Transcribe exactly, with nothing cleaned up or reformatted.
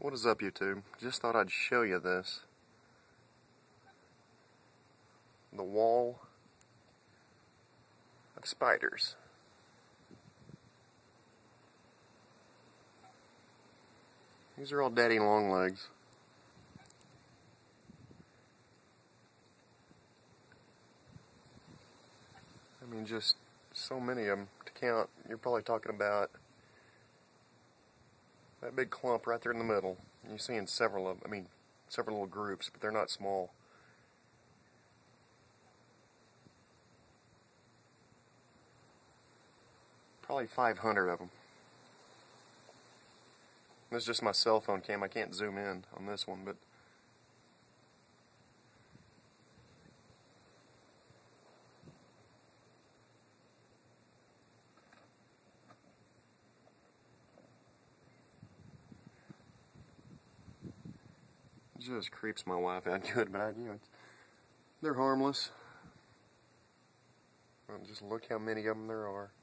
What is up, YouTube? Just thought I'd show you this. The wall of spiders. These are all daddy longlegs. I mean, just so many of them to count. You're probably talking about that big clump right there in the middle. You're seeing several of them, I mean, several little groups, but they're not small. Probably five hundred of them. This is just my cell phone cam. I can't zoom in on this one, but it just creeps my wife out good, but I, you know, they're harmless. Just look how many of them there are.